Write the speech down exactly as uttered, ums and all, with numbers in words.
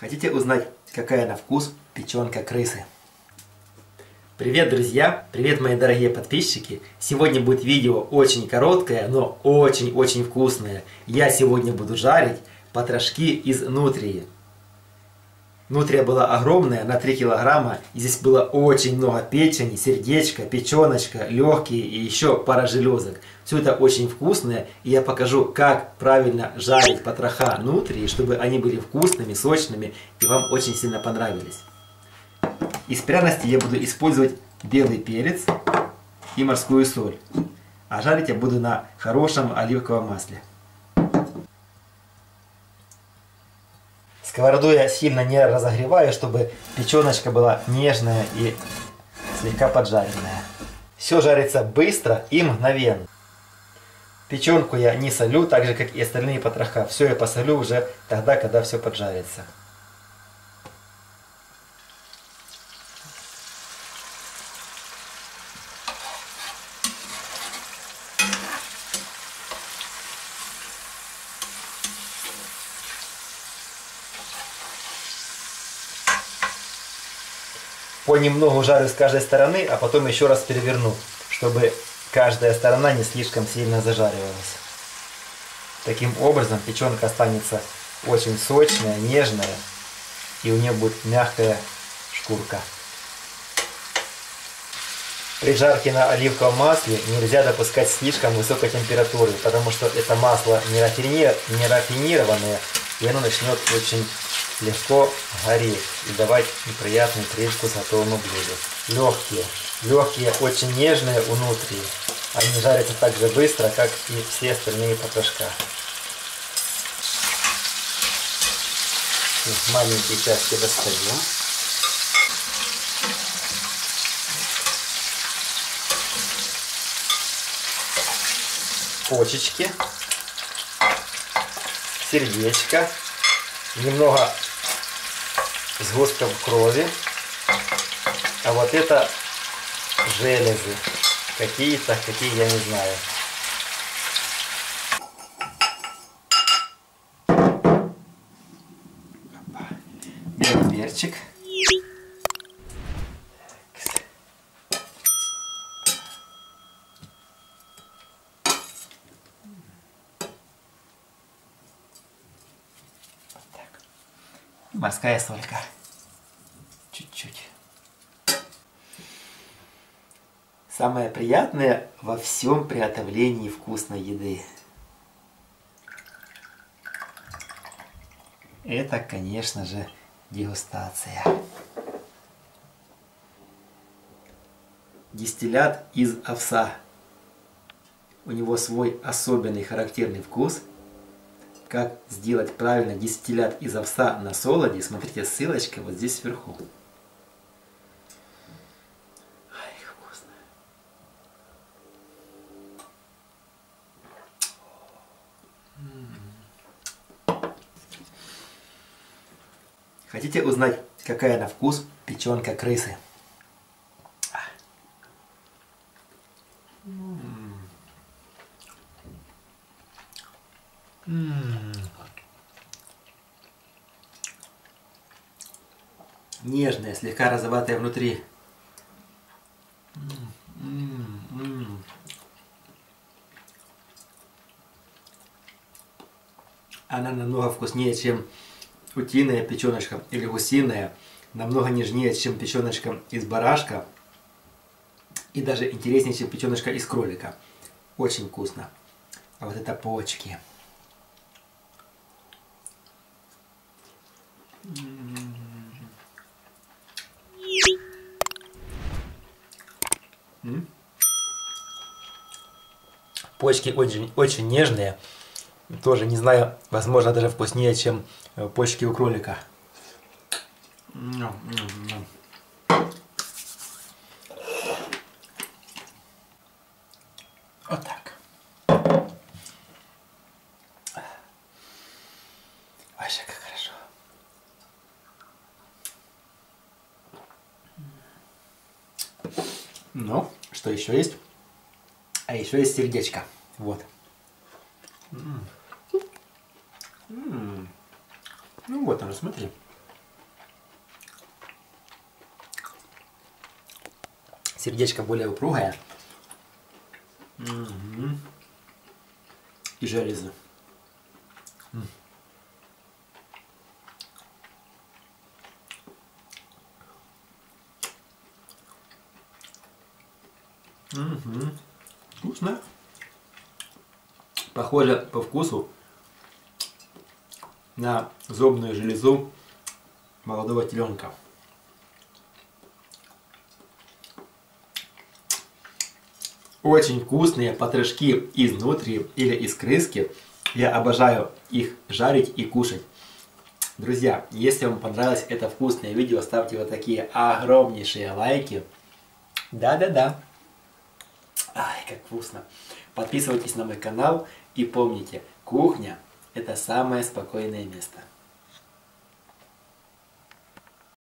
Хотите узнать, какая на вкус печенка крысы? Привет, друзья! Привет, мои дорогие подписчики! Сегодня будет видео очень короткое, но очень-очень вкусное. Я сегодня буду жарить потрошки из нутрии. Нутрия была огромная, на три килограмма. И здесь было очень много печени, сердечка, печеночка, легкие и еще пара железок. Все это очень вкусное. И я покажу, как правильно жарить потроха нутрии, чтобы они были вкусными, сочными и вам очень сильно понравились. Из пряностей я буду использовать белый перец и морскую соль. А жарить я буду на хорошем оливковом масле. Сковороду я сильно не разогреваю, чтобы печеночка была нежная и слегка поджаренная. Все жарится быстро и мгновенно. Печенку я не солю, так же как и остальные потроха. Все я посолю уже тогда, когда все поджарится. Понемногу жарю с каждой стороны, а потом еще раз переверну, чтобы каждая сторона не слишком сильно зажаривалась. Таким образом печенка останется очень сочная, нежная, и у нее будет мягкая шкурка. При жарке на оливковом масле нельзя допускать слишком высокой температуры, потому что это масло не рафинированное, и оно начнет очень легко гореть и давать неприятный привкус готовому блюду. Легкие. Легкие, очень нежные внутри. Они жарятся так же быстро, как и все остальные потрошка. Маленькие части достаем. Почечки. Сердечко. Немного сгустков крови, а вот это железы, какие-то, какие я не знаю. Белый перчик. Морская солька. Чуть-чуть. Самое приятное во всем приготовлении вкусной еды — это, конечно же, дегустация. Дистиллят из овса. У него свой особенный характерный вкус. Как сделать правильно дистиллят из овса на солоде, смотрите, ссылочка вот здесь вверху. Ай, вкусно. Хотите узнать, какая на вкус печенка крысы? Нежная, слегка розоватая внутри. М-м-м. Она намного вкуснее, чем утиная печеночка или гусиная. Намного нежнее, чем печеночка из барашка. И даже интереснее, чем печеночка из кролика. Очень вкусно. А вот это почки. Почки очень, очень нежные. Тоже, не знаю, возможно, даже вкуснее, чем почки у кролика. Вот так. Вообще, как хорошо. Ну, что еще есть? А еще есть сердечко. Вот. М -м -м. Ну вот оно, смотри. Сердечко более упругое. Угу. И железо. Угу. Вкусно. Похоже по вкусу на зубную железу молодого теленка. Очень вкусные потрошки изнутри или из крыски. Я обожаю их жарить и кушать. Друзья, если вам понравилось это вкусное видео, ставьте вот такие огромнейшие лайки. Да-да-да. Ай, как вкусно. Подписывайтесь на мой канал и помните, кухня — это самое спокойное место.